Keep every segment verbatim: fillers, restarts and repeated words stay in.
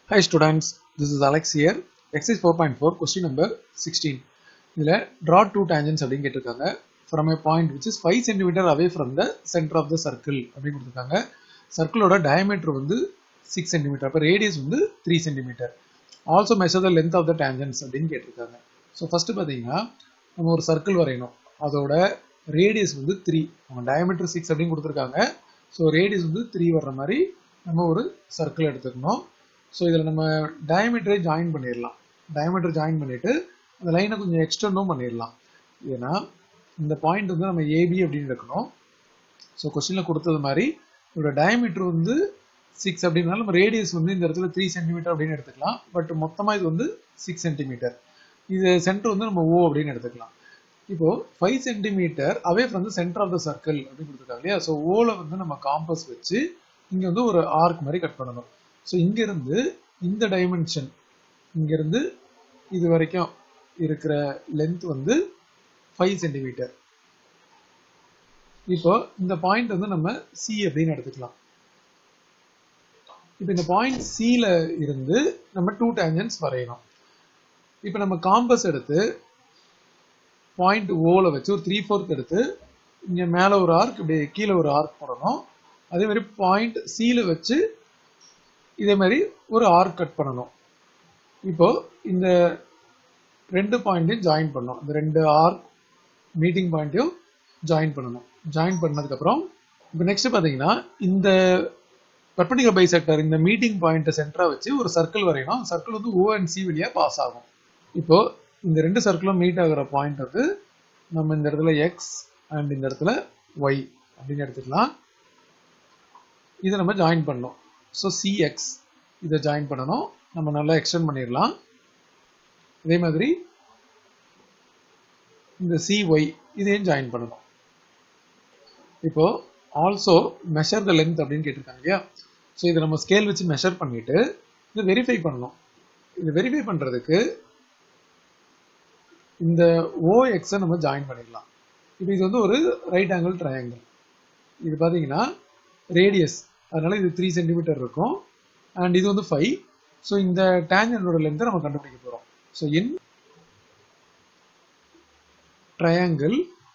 Hi students, this is Alex here. Exercise four point four, question number sixteen. Here, draw two tangents from a point which is five centimeters away from the center of the circle. Circle diameter is six centimeters, radius is three centimeters. Also measure the length of the tangents. So first, we have a circle. That radius is three. Diameter is six. So radius is three. We have a circle. So இதில நம்ம diameter join பண்ணிரலாம். diameter join பண்ணிட்டு அந்த லைனை கொஞ்சம் எக்ஸ்டெண்டும் பண்ணிரலாம். ஏனா இந்த பாயிண்ட் வந்து நம்ம A B அப்படினு எடுக்கணும். சோ क्वेश्चनல கொடுத்தது மாதிரி இதோட diameter வந்து six அப்படினால நம்ம ரேடியஸ் வந்து இந்த இடத்துல three centimeters அப்படினு எடுத்துக்கலாம். பட் மொத்தமா இது வந்து six centimeters. இது சென்டர் வந்து நம்ம O அப்படினு எடுத்துக்கலாம். இப்போ five centimeters away from the center of the circle அப்படி கொடுத்திருக்காங்க இல்லையா? சோ O ல வந்து நம்ம காம்பஸ் வச்சு இங்க வந்து ஒரு ஆர்க் மாதிரி கட் பண்ணனும். So இங்க இருந்து இந்த டைமென்ஷன் இங்க இருந்து இது வரைக்கும் இருக்கிற லெந்த் வந்து five centimeters. இப்போ இந்த பாயிண்ட் வந்து நம்ம C அப்படினு எடுத்துக்கலாம். இப்போ இந்த பாயிண்ட் C ல இருந்து நம்ம two tangents வரையணும். இப்போ நம்ம காம்பஸ் எடுத்து பாயிண்ட் O ல வச்சு ஒரு three fourths எடுத்து இங்க மேல ஒரு ஆர்க் இப்படி கீழ ஒரு ஆர்க் போடணும். அதே மாதிரி பாயிண்ட் C ல வச்சு இதே மாதிரி ஒரு ஆர்க் கட் பண்ணனும். இப்போ இந்த ரெண்டு பாயிண்டையும் ஜாயின் பண்ணனும். இந்த ரெண்டு ஆர்க் மீட்டிங் பாயிண்டையும் ஜாயின் பண்ணனும். ஜாயின் பண்ணதுக்கு அப்புறம் இப்போ நெக்ஸ்ட் பாத்தீங்கன்னா இந்த பெர்பெண்டிகுலர் பைசெக்டர் இந்த மீட்டிங் பாயிண்ட சென்டரா வச்சு ஒரு சர்க்கிள் வரையணும். சர்க்கிள் வந்து O and C வழியா பாஸ் ஆகும். இப்போ இந்த ரெண்டு சர்க்கிளும் மீட் ஆகுற பாயிண்ட் வந்து நம்ம இந்த இடத்துல X and இந்த இடத்துல Y அப்படினு எடுத்துக்கலாம். இத நம்ம ஜாயின் பண்ணனும். So C X இதை ஜாயின் பண்ணனும். நம்ம நல்லா எக்ஸ்டெண்ட் பண்ணிரலாம். அதே மாதிரி இந்த C Y இதையும் ஜாயின் பண்ணனும். இப்போ also measure the length அப்படினு கேட்டிருக்காங்க இல்லையா? சோ இத நம்ம ஸ்கேல் வச்சு மெஷர் பண்ணிட்டு இத வெரிஃபை பண்ணனும். இத வெரிஃபை பண்றதுக்கு இந்த O X நம்ம ஜாயின் பண்ணிரலாம். இப்போ இது வந்து ஒரு ரைட் ஆங்கிள் ட்ரையாங்கிள். இது பாத்தீங்கன்னா ரேடியஸ் அதனால இது three centimeters இருக்கும் and இது வந்து five. சோ இந்த டான்ஜென்ட்டோட லெந்த் நம்ம கண்டுபிடிக்க போறோம். So in triangle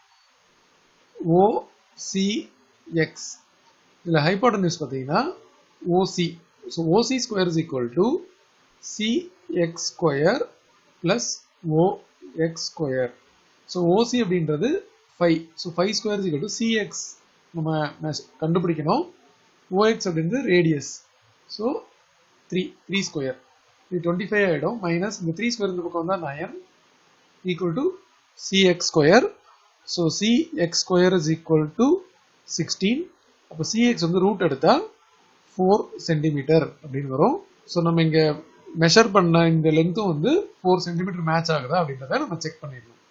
O C X இதுல ஹைபோடென்யூஸ் பாத்தீங்கன்னா O C. So O C square is equal to C X square plus O X square. So O C அப்படின்றது five. So five square is equal to C X நம்ம கண்டுபிடிக்கணும். O X அப்படின்றது radius. So three three square. இது twenty-five ஆயிடும் minus இந்த three square இந்த பக்கம் வந்தா nine equal to C X square. So C X square is equal to sixteen. அப்ப C X வந்து ரூட் எடுத்தா four centimeters அப்படினு வரும். சோ நம்ம இங்க மெஷர் பண்ண இந்த லெந்த் வந்து four centimeters மேட்ச் ஆகுதா அப்படிங்கறத நம்ம செக் பண்ணிடலாம்.